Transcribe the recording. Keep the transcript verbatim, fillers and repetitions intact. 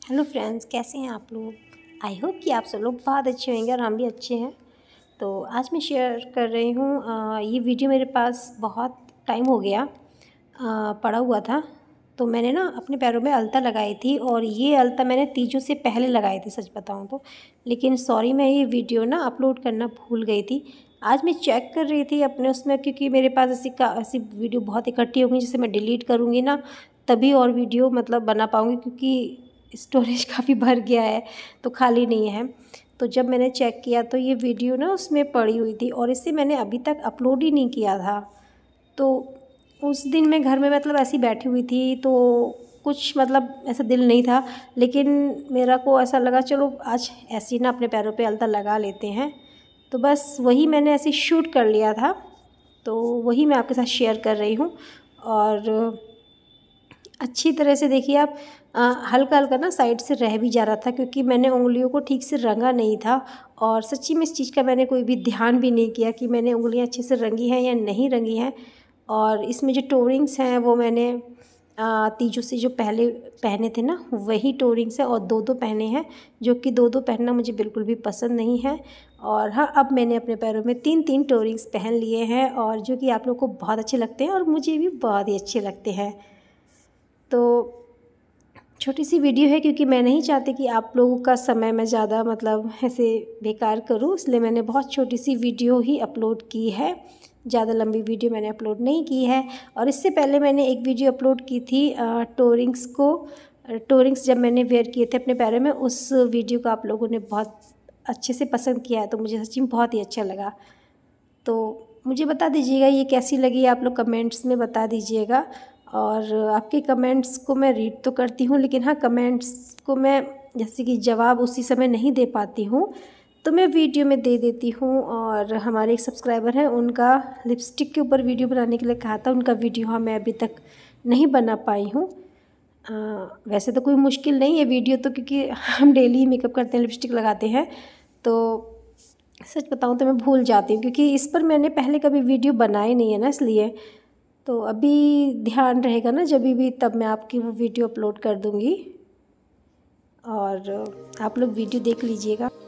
Hello friends, कैसे हैं आप लोग। आई होप कि आप सब लोग बहुत अच्छे होंगे और हम भी अच्छे हैं। तो आज मैं शेयर कर रही हूँ, ये वीडियो मेरे पास बहुत टाइम हो गया आ, पड़ा हुआ था। तो मैंने ना अपने पैरों में अलता लगाई थी और ये अलता मैंने तीजों से पहले लगाई थी, सच बताऊँ तो। लेकिन सॉरी, मैं ये वीडियो ना अपलोड करना भूल गई थी। आज मैं चेक कर रही थी अपने उसमें, क्योंकि मेरे पास ऐसी का ऐसी वीडियो बहुत इकट्ठी हो गई जिसे मैं डिलीट करूँगी ना तभी और वीडियो मतलब बना पाऊँगी, क्योंकि स्टोरेज काफ़ी भर गया है तो खाली नहीं है। तो जब मैंने चेक किया तो ये वीडियो ना उसमें पड़ी हुई थी और इसे मैंने अभी तक अपलोड ही नहीं किया था। तो उस दिन मैं घर में मतलब ऐसी बैठी हुई थी तो कुछ मतलब ऐसा दिल नहीं था, लेकिन मेरा को ऐसा लगा चलो आज ऐसी ना अपने पैरों पे अलता लगा लेते हैं। तो बस वही मैंने ऐसे शूट कर लिया था, तो वही मैं आपके साथ शेयर कर रही हूँ। और अच्छी तरह से देखिए आप, हल्का हल्का ना साइड से रह भी जा रहा था, क्योंकि मैंने उंगलियों को ठीक से रंगा नहीं था। और सच्ची में इस चीज़ का मैंने कोई भी ध्यान भी नहीं किया कि मैंने उंगलियां अच्छे से रंगी हैं या नहीं रंगी हैं। और इसमें जो टोरिंग्स हैं वो मैंने तीजों से जो पहले पहने थे ना वही टोरिंग्स हैं, और दो दो पहने हैं, जो कि दो दो पहनना मुझे बिल्कुल भी पसंद नहीं है। और हाँ, अब मैंने अपने पैरों में तीन तीन टोरिंग्स पहन लिए हैं, और जो कि आप लोग को बहुत अच्छे लगते हैं और मुझे भी बहुत ही अच्छे लगते हैं। तो छोटी सी वीडियो है, क्योंकि मैं नहीं चाहती कि आप लोगों का समय मैं ज़्यादा मतलब ऐसे बेकार करूं, इसलिए मैंने बहुत छोटी सी वीडियो ही अपलोड की है। ज़्यादा लंबी वीडियो मैंने अपलोड नहीं की है। और इससे पहले मैंने एक वीडियो अपलोड की थी टोरिंग्स को टोरिंग्स जब मैंने वेयर किए थे अपने पैरों में, उस वीडियो को आप लोगों ने बहुत अच्छे से पसंद किया है, तो मुझे सच्ची में बहुत ही अच्छा लगा। तो मुझे बता दीजिएगा ये कैसी लगी, आप लोग कमेंट्स में बता दीजिएगा। और आपके कमेंट्स को मैं रीड तो करती हूँ, लेकिन हाँ, कमेंट्स को मैं जैसे कि जवाब उसी समय नहीं दे पाती हूँ, तो मैं वीडियो में दे देती हूँ। और हमारे एक सब्सक्राइबर हैं, उनका लिपस्टिक के ऊपर वीडियो बनाने के लिए कहा था, उनका वीडियो हाँ मैं अभी तक नहीं बना पाई हूँ। वैसे तो कोई मुश्किल नहीं है वीडियो तो, क्योंकि हम डेली मेकअप करते हैं, लिपस्टिक लगाते हैं। तो सच बताऊँ तो मैं भूल जाती हूँ, क्योंकि इस पर मैंने पहले कभी वीडियो बनाई नहीं है ना, इसलिए। तो अभी ध्यान रहेगा ना जब भी, तब मैं आपकी वो वीडियो अपलोड कर दूँगी और आप लोग वीडियो देख लीजिएगा।